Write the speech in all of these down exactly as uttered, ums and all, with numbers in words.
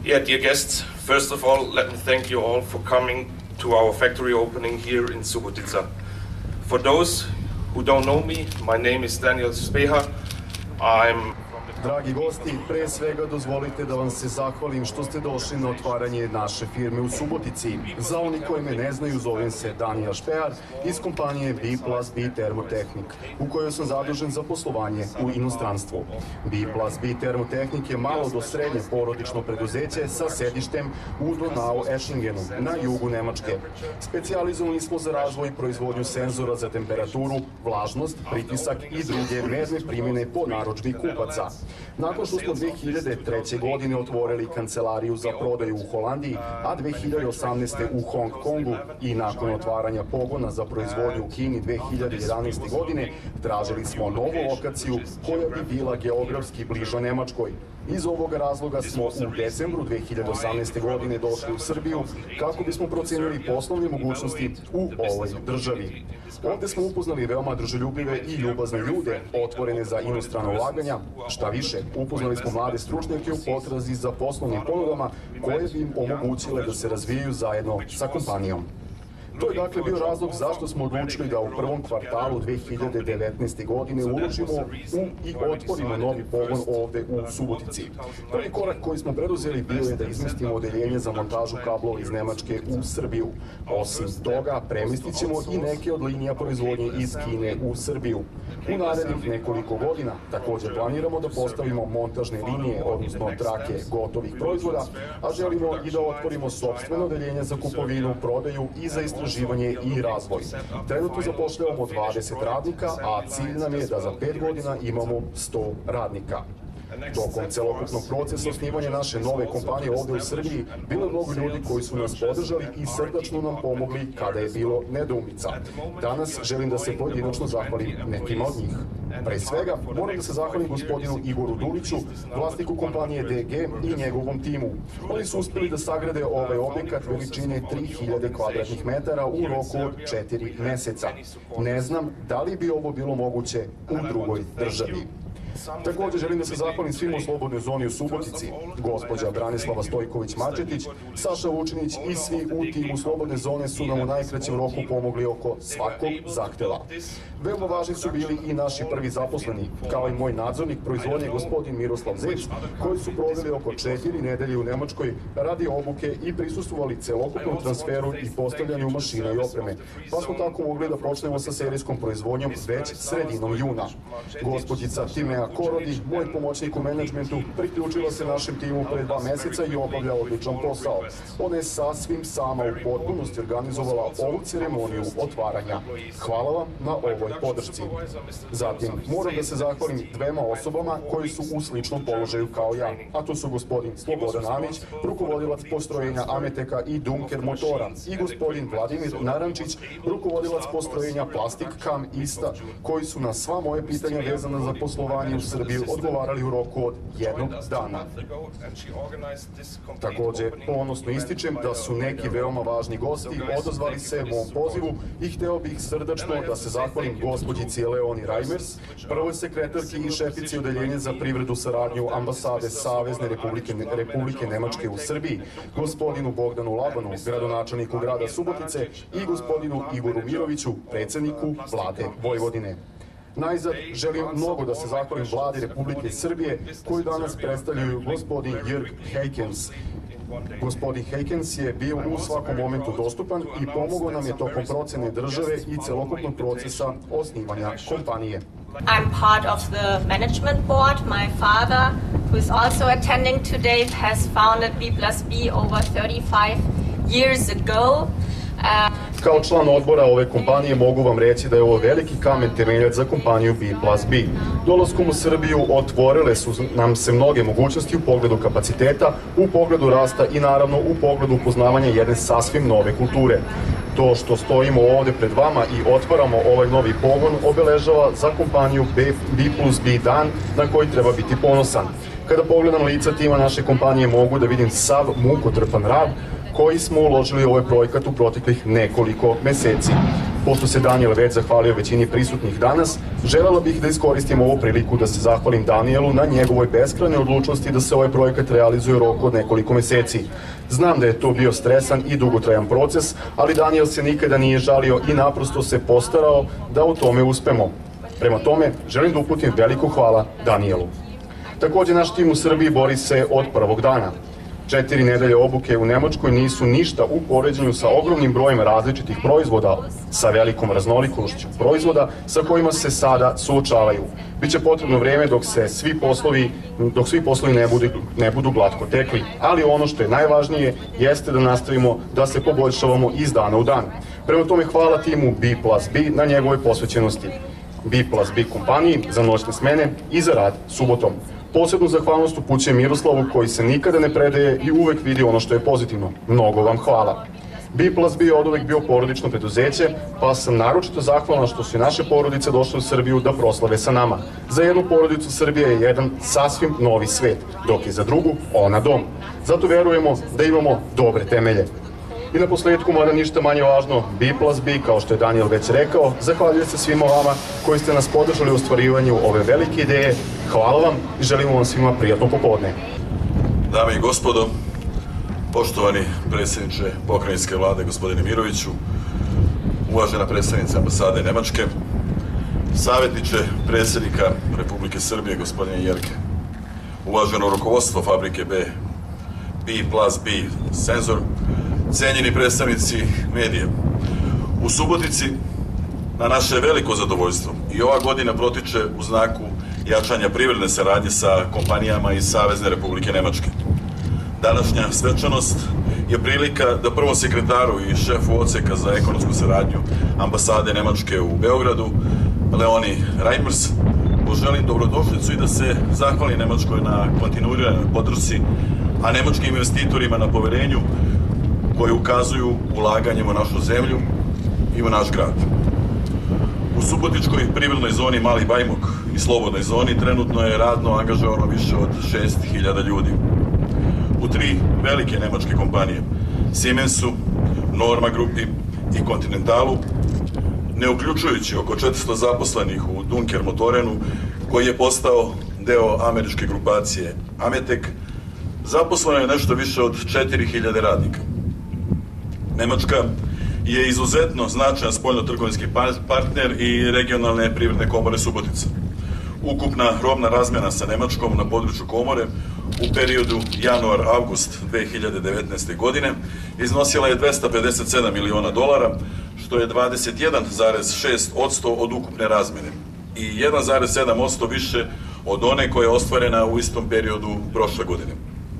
Yeah, dear guests, first of all, let me thank you all for coming to our factory opening here in Subotica. For those who don't know me, my name is Daniel Speha. I'm Dragi gosti, pre svega dozvolite da vam se zahvalim što ste došli na otvaranje naše firme u Subotici. Za oni koji me ne znaju, zovem se Daniel Špejar iz kompanije B plus B Termotehnik, u kojoj sam zadužen za poslovanje u inostranstvu. B plus B Termotehnik je malo do srednje porodično preduzeće sa sedištem u Donau-Eschingenu na jugu Nemačke. Specijalizovani smo za razvoj i proizvodnju senzora za temperaturu, vlažnost, pritisak i druge merne primjene po narudžbi kupaca. Nakon što smo dve hiljade treće. godine otvorili kancelariju za prodaju u Holandiji, a dve hiljade osamnaeste. u Hong Kongu i nakon otvaranja pogona za proizvodnju u Kini dve hiljade jedanaeste. godine, tražili smo novu lokaciju koja bi bila geografski bliža Nemačkoj. Iz ovoga razloga smo u decembru dve hiljade osamnaeste. godine došli u Srbiju kako bismo procenili poslovne mogućnosti u ovoj državi. Ovde smo upoznali veoma druželjubive i ljubazne ljude, otvorene za inostrana ulaganja. Šta više, upoznali smo mlade stručnjake u potrazi za poslovnim ponudama koje bi im omogućile da se razvijaju zajedno sa kompanijom. To je dakle bio razlog zašto smo odlučili da u prvom kvartalu dve hiljade devetnaeste. godine uložimo u i otvorimo novi pogon ovde u Subotici. Prvi korak koji smo preduzeli bio je da izmestimo odeljenje za montažu kablova iz Nemačke u Srbiju. Osim toga, premestit ćemo i neke od linija proizvodnje iz Kine u Srbiju. U narednih nekoliko godina također planiramo da postavimo montažne linije, odnosno trake gotovih proizvoda, a želimo i da otvorimo sopstveno odeljenje za kupovinu, prodaju i za istraživanje i razvoj. Trenutno zapošljavamo dvadeset radnika, a cilj nam je da za pet godina imamo sto radnika. Tokom celokupnog procesa osnivanja naše nove kompanije ovde u Srbiji bilo je mnogo ljudi koji su nas podržali i srdačno nam pomogli kada je bilo nedoumica. Danas želim da se pojedinačno zahvalim nekima od njih. Pre svega, moram da se zahvalim gospodinu Igoru Duliću, vlasniku kompanije D G i njegovom timu. Oni su uspeli da sagrade ovaj objekat veličine tri hiljade kvadratnih metara u roku od četiri meseca. Ne znam da li bi ovo bilo moguće u drugoj državi. Također želim da se zahvalim svim u slobodnoj zoni u Subotici, gospođa Branislava Stojković-Mačetić, Saša Vučinić i svi u timu slobodne zone su nam u najkraćem roku pomogli oko svakog zahteva. Veoma važni su bili i naši prvi zaposleni, kao i moj nadzornik proizvodnje gospodin Miroslav Zec, koji su proveli oko četiri nedelje u Nemačkoj radi obuke i prisustvovali celokupnom transferu i postavljanju mašina i opreme, pa smo tako mogli da počnemo sa serijskom proizvodnjom već sredinom juna. Gospođica Timea Korodi, moj pomoćnik u menadžmentu, priključila se našem timu pre dva meseca i obavlja odličan posao. Ona je sasvim sama u potpunosti organizovala ovu ceremoniju otvaranja. Hvala vam na ovoj podršci. Zatim, moram da se zahvalim dvema osobama koji su u sličnom položaju kao ja, a to su gospodin Slobodan Amić, rukovodilac postrojenja Ameteka i Dunker motora, i gospodin Vladimir Narančić, rukovodilac postrojenja Plastik Kam Ista, koji su na sva moje pitanja vezana za poslovanje u Srbiju odgovarali u roku od jednog dana. Također, ponosno ističem da su neki veoma važni gosti odozvali se mom pozivu i hteo bih srdačno da se zahvalim gospođici Leoni Reimers, prvoj sekretarki i šefici odeljenja za privredu saradnju ambasade Savezne Republike, Republike Nemačke u Srbiji, gospodinu Bogdanu Labanu, gradonačelniku grada Subotice, i gospodinu Igoru Miroviću, predsjedniku vlade Vojvodine. Najzad, želim mnogo da se zahvalim vladi Republike Srbije, koju danas predstavljaju gospodin Jörg Heikens. Gospodin Heikens je bio u svakom momentu dostupan i pomogao nam je tokom procene države i celokupnog procesa osnivanja kompanije. I'm part of the management board. My father, who is also attending today, has founded B plus B over thirty-five years ago. Kao član odbora ove kompanije mogu vam reći da je ovo veliki kamen temeljac za kompaniju B plus B. Dolaskom u Srbiju otvorile su nam se mnoge mogućnosti u pogledu kapaciteta, u pogledu rasta i naravno u pogledu upoznavanja jedne sasvim nove kulture. To što stojimo ovde pred vama i otvaramo ovaj novi pogon obeležava za kompaniju B plus B dan na koji treba biti ponosan. Kada pogledam lica tima naše kompanije mogu da vidim sav mukotrpan rad koji smo uložili u ovaj projekat u proteklih nekoliko meseci. pošto se Danijel već zahvalio većini prisutnih danas, želela bih da iskoristim ovu priliku da se zahvalim Danijelu na njegovoj beskrajnoj odlučnosti da se ovaj projekat realizuje u roku od nekoliko meseci. Znam da je to bio stresan i dugotrajan proces, ali Danijel se nikada nije žalio i naprosto se postarao da u tome uspemo. Prema tome, želim da uputim veliko hvala Danijelu. Takođe, naš tim u Srbiji bori se od prvog dana. Četiri nedelje obuke u Nemačkoj nisu ništa u poređenju sa ogromnim brojem različitih proizvoda, sa velikom raznolikošću proizvoda sa kojima se sada suočavaju. Biće potrebno vreme dok se svi poslovi, dok svi poslovi ne budu, ne budu glatko tekli, ali ono što je najvažnije jeste da nastavimo da se poboljšavamo iz dana u dan. Prema tome, hvala timu B plus B na njegove posvećenosti. B plus B kompaniji za noćne smene i za rad subotom. Posebnu zahvalnost upućujem Miroslavu koji se nikada ne predaje i uvek vidi ono što je pozitivno. Mnogo vam hvala. B plus B je od uvek bio porodično preduzeće, pa sam naročito zahvalna što su i naše porodice došle u Srbiju da proslave sa nama. Za jednu porodicu Srbija je jedan sasvim novi svet, dok je za drugu ona dom. Zato verujemo da imamo dobre temelje. I na posledku, mada ništa manje važno, B plus B, kao što je Danijel već rekao, zahvaljujem se svima vama koji ste nas podržali u ostvarivanju ove velike ideje. Hvala vam i želimo vam svima prijatno popodne. Dame i gospodo, poštovani predsjedniče pokrajinske vlade gospodine Miroviću, uvažena predstavnica ambasade Nemačke, savjetniče predsjednika Republike Srbije gospodine Jerke, uvaženo rukovodstvo fabrike B, B plus B Senzor, cenjeni predstavnici medija. U Subotici, na naše veliko zadovoljstvo, i ova godina protiče u znaku jačanja privredne saradnje sa kompanijama iz Savezne Republike Nemačke. Današnja svečanost je prilika da prvom sekretaru i šefu odseka za ekonomsku saradnju ambasade Nemačke u Beogradu, Leoni Reimers, poželim dobrodošlicu i da se zahvali Nemačkoj na kontinuiranoj podršci, a nemačkim investitorima na poverenju koji ukazuju ulaganjem u našu zemlju i u naš grad. U Subotičkoj privrednoj zoni Mali Bajmok i slobodnoj zoni trenutno je radno angažovano više od šest hiljada ljudi. U tri velike nemačke kompanije, Siemensu, Norma Grupi i Continentalu, ne uključujući oko četiristo zaposlenih u Dunker Motorenu, koji je postao deo američke grupacije Ametek, zaposleno je nešto više od četiri hiljade radnika. Nemačka je izuzetno značajan spoljno-trgovinski partner i regionalne privredne komore Subotica. Ukupna robna razmjena sa Nemačkom na području komore u periodu januar-avgust dve hiljade devetnaeste. godine iznosila je dvesta pedeset sedam miliona dolara, što je dvadeset jedan zarez šest posto od ukupne razmjene i jedan zarez sedam posto više od one koja je ostvarena u istom periodu prošle godine.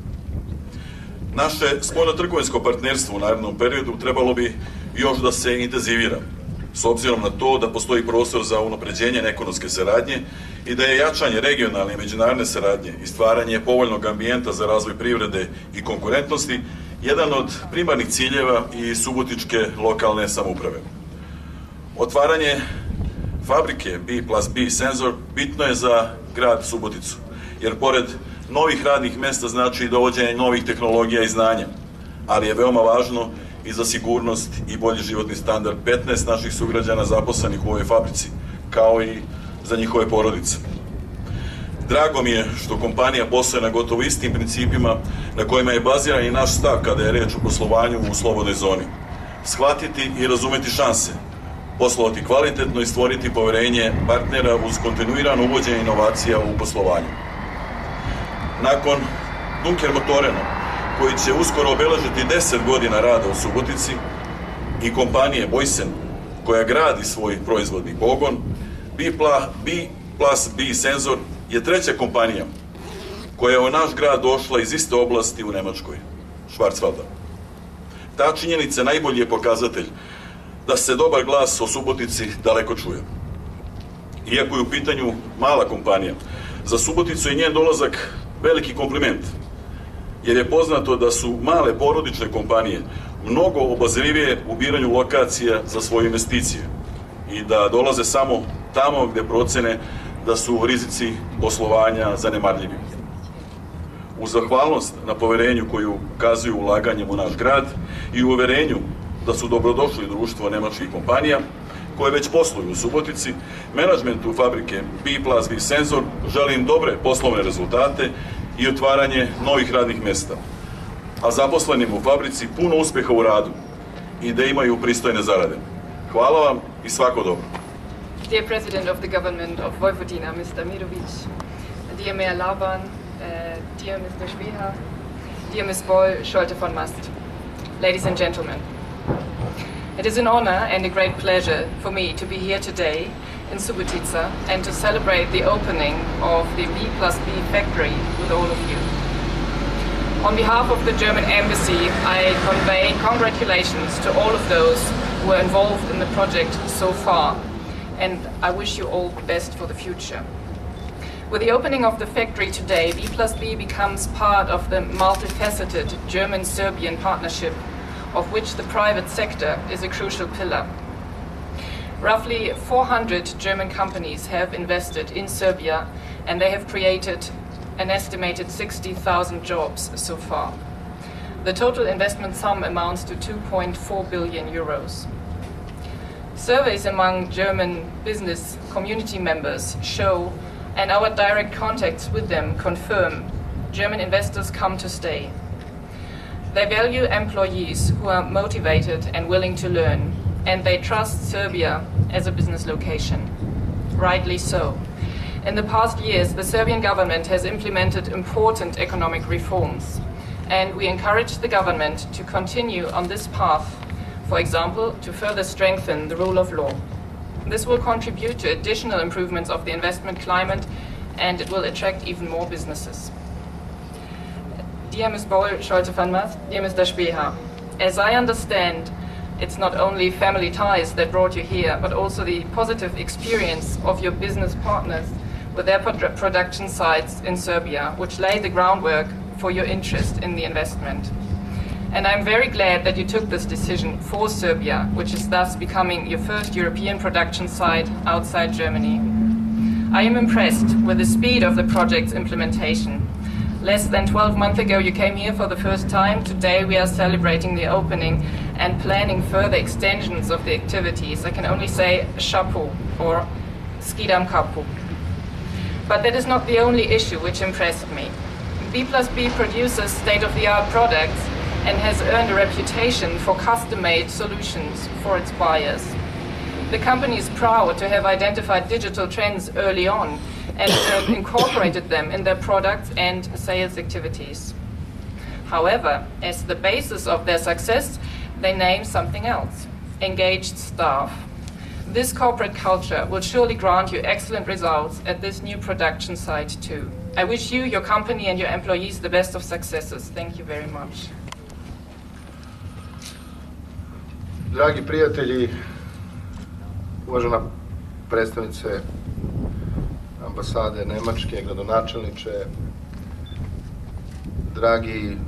Naše spoljno-trgovinsko partnerstvo u narednom periodu trebalo bi još da se intenzivira, s obzirom na to da postoji prostor za unapređenje ekonomske saradnje i da je jačanje regionalne i međunarodne saradnje i stvaranje povoljnog ambijenta za razvoj privrede i konkurentnosti jedan od primarnih ciljeva i subotičke lokalne samouprave. Otvaranje fabrike B plus B Senzor bitno je za grad Suboticu, jer pored novih radnih mesta znači i dovođenje novih tehnologija i znanja, ali je veoma važno i za sigurnost i bolji životni standard petnaest naših sugrađana zaposlenih u ovoj fabrici, kao i za njihove porodice. Drago mi je što kompanija posluje na gotovo istim principima na kojima je baziran i naš stav kada je reč o poslovanju u slobodnoj zoni. Shvatiti i razumeti šanse, poslovati kvalitetno i stvoriti poverenje partnera uz kontinuirano uvođenje inovacija u poslovanju. Nakon Dunker Motorena, koji će uskoro obeležiti deset godina rada u Subotici, i kompanije Boysen, koja gradi svoj proizvodni pogon, B plus B Senzor je treća kompanija koja je u naš grad došla iz iste oblasti u Nemačkoj, Schwarzwalda. Ta činjenica najbolji je pokazatelj da se dobar glas o Subotici daleko čuje. Iako je u pitanju mala kompanija, za Suboticu je njen dolazak veliki kompliment, jer je poznato da su male porodične kompanije mnogo obazrivije u biranju lokacija za svoje investicije i da dolaze samo tamo gde procene da su rizici poslovanja zanemarljivi. Uz zahvalnost na poverenju koju ukazuju ulaganjem u naš grad i u uverenju da su dobrodošli u društvo nemačkih kompanija koje već posluju u Subotici. Menadžmentu fabrike B+B Senzor želim dobre poslovne rezultate i otvaranje novih radnih mjesta, a zaposlenim u fabrici puno uspjeha u radu i da imaju pristojne zarade. Hvala vam i svako dobro. Dear President of the Government of Vojvodina, Mister Mirovic, dear Mayor Laban, uh, dear Mister Speha, dear Miz Boll, Scholte von Mast, ladies and gentlemen. It is an honor and a great pleasure for me to be here today in Subotica and to celebrate the opening of the B+B factory with all of you. On behalf of the German Embassy, I convey congratulations to all of those who were involved in the project so far, and I wish you all the best for the future. With the opening of the factory today, B+B becomes part of the multifaceted German-Serbian partnership, of which the private sector is a crucial pillar. Roughly four hundred German companies have invested in Serbia, and they have created an estimated sixty thousand jobs so far. The total investment sum amounts to two point four billion euros. Surveys among German business community members show, and our direct contacts with them confirm, German investors come to stay. They value employees who are motivated and willing to learn, and they trust Serbia as a business location. Rightly so. In the past years, the Serbian government has implemented important economic reforms, and we encourage the government to continue on this path, for example, to further strengthen the rule of law. This will contribute to additional improvements of the investment climate, and it will attract even more businesses. Dear Miz Boll, Scholte van Mast, dear Mister Speha, as I understand, it's not only family ties that brought you here, but also the positive experience of your business partners with their produ production sites in Serbia, which lay the groundwork for your interest in the investment. And I'm very glad that you took this decision for Serbia, which is thus becoming your first European production site outside Germany. I am impressed with the speed of the project's implementation. Less than twelve months ago you came here for the first time. Today we are celebrating the opening and planning further extensions of the activities. I can only say chapeau or skidam kapu. But that is not the only issue which impressed me. B+B produces state-of-the-art products and has earned a reputation for custom-made solutions for its buyers. The company is proud to have identified digital trends early on and uh, incorporated them in their products and sales activities. However, as the basis of their success, they name something else: engaged staff. This corporate culture will surely grant you excellent results at this new production site too. I wish you, your company and your employees the best of successes. Thank you very much. Dragi prijatelji, uvažena predstavnice ambasade Nemačke, gradonačelniče, dragi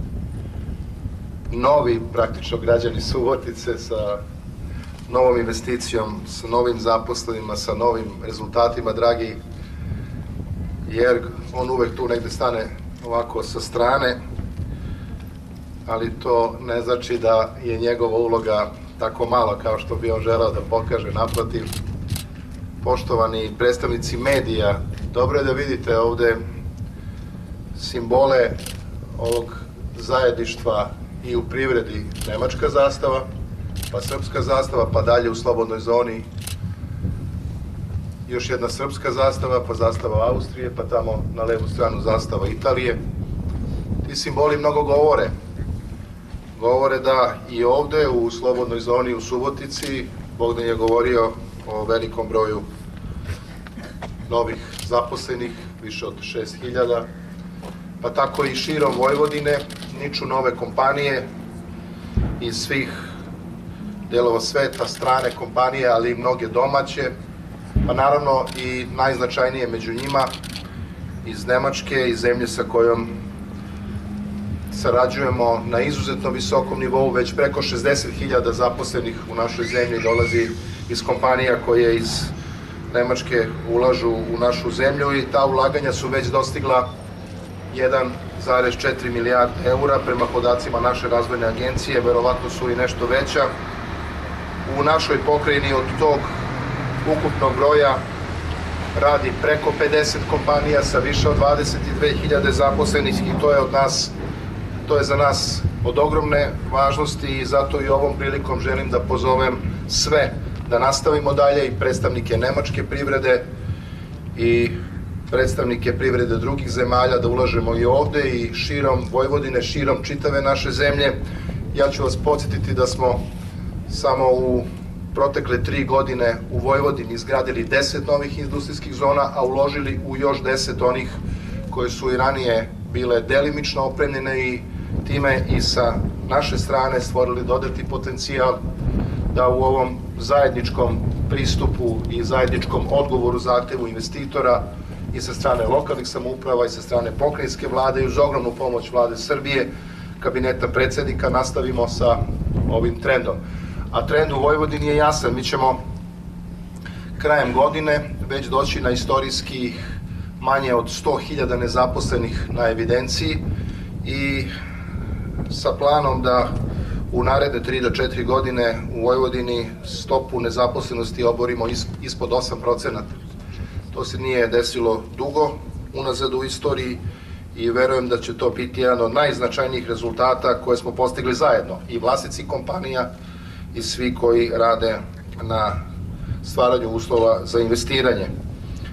novi praktično građani Subotice sa novom investicijom, sa novim zaposlenima, sa novim rezultatima, dragi Jerg, on uvek tu negde stane ovako sa strane, ali to ne znači da je njegova uloga tako mala kao što bi on želeo da pokaže. Naprotiv, poštovani predstavnici medija, dobro je da vidite ovde simbole ovog zajedništva i u privredi. Nemačka zastava, pa srpska zastava, pa dalje u slobodnoj zoni još jedna srpska zastava, pa zastava Austrije, pa tamo na levu stranu zastava Italije. Ti simboli mnogo govore. Govore da i ovde u slobodnoj zoni u Subotici Bogdan je govorio o velikom broju novih zaposlenih, više od šest hiljada, pa tako i širom Vojvodine niču nove kompanije iz svih delova sveta, strane kompanije, ali i mnoge domaće, pa naravno i najznačajnije među njima iz Nemačke, iz zemlje sa kojom sarađujemo na izuzetno visokom nivou. Već preko šezdeset hiljada zaposlenih u našoj zemlji dolazi iz kompanija koje iz Nemačke ulažu u našu zemlju i ta ulaganja su već dostigla jedan zarez četiri milijarde eura, prema podacima naše razvojne agencije, verovatno su i nešto veća. U našoj pokrajini od tog ukupnog broja radi preko pedeset kompanija sa više od dvadeset dve hiljade zaposlenih i to je od nas, to je za nas od ogromne važnosti i zato i ovom prilikom želim da pozovem sve da nastavimo dalje i predstavnike nemačke privrede i predstavnike privrede drugih zemalja da ulažemo i ovde i širom Vojvodine, širom čitave naše zemlje. Ja ću vas podsjetiti da smo samo u protekle tri godine u Vojvodini izgradili deset novih industrijskih zona, a uložili u još deset onih koje su i ranije bile delimično opremljene i time i sa naše strane stvorili dodatni potencijal da u ovom zajedničkom pristupu i zajedničkom odgovoru zahtevu investitora i sa strane lokalnih samouprava i sa strane pokrajinske vlade i uz ogromnu pomoć vlade Srbije, kabineta predsjednika, nastavimo sa ovim trendom. A trend u Vojvodini je jasan, mi ćemo krajem godine već doći na istorijski manje od sto hiljada nezaposlenih na evidenciji i sa planom da u naredne tri do četiri godine u Vojvodini stopu nezaposlenosti oborimo ispod osam procenata. To se nije desilo dugo unazad u istoriji i verujem da će to biti jedan od najznačajnijih rezultata koje smo postigli zajedno, i vlasnici kompanija i svi koji rade na stvaranju uslova za investiranje. E,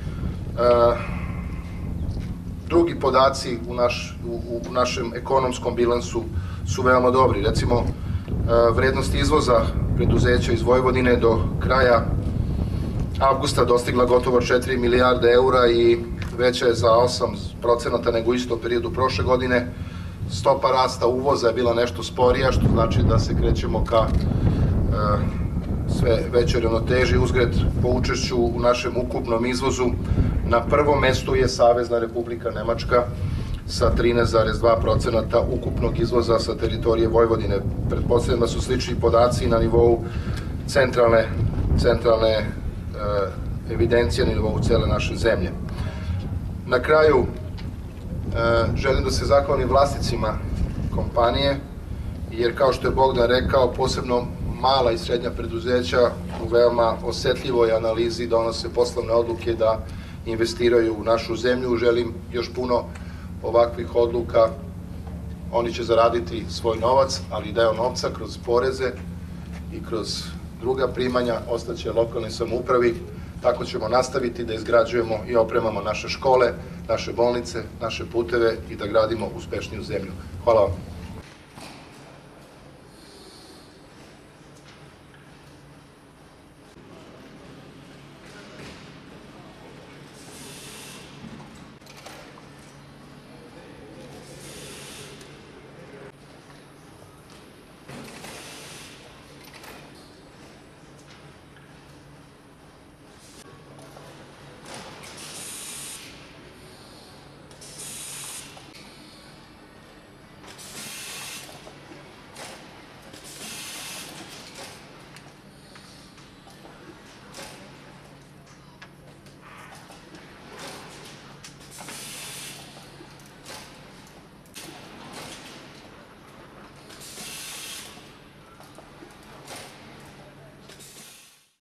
drugi podaci u, naš, u, u našem ekonomskom bilansu su veoma dobri. Recimo, e, vrednost izvoza preduzeća iz Vojvodine do kraja avgusta dostigla gotovo četiri milijarde eura i veća je za osam procenata nego u istom periodu prošle godine. Stopa rasta uvoza je bila nešto sporija, što znači da se krećemo ka e, sve većoj ravnoteži. Uzgred, po učešću u našem ukupnom izvozu na prvom mestu je Savezna Republika Nemačka sa trinaest zarez dva procenata ukupnog izvoza sa teritorije Vojvodine. Pretpostavljam da su slični podaci na nivou centralne, centralne e, evidencije na nivou cele naše zemlje. Na kraju, e, želim da se zahvalim vlasnicima kompanije, jer kao što je Bogdan rekao, posebno mala i srednja preduzeća u veoma osetljivoj analizi donose poslovne odluke da investiraju u našu zemlju. Želim još puno ovakvih odluka. Oni će zaraditi svoj novac, ali deo novca kroz poreze i kroz druga primanja ostaće lokalnoj samoupravi. Tako ćemo nastaviti da izgrađujemo i opremamo naše škole, naše bolnice, naše puteve i da gradimo uspešniju zemlju. Hvala vam.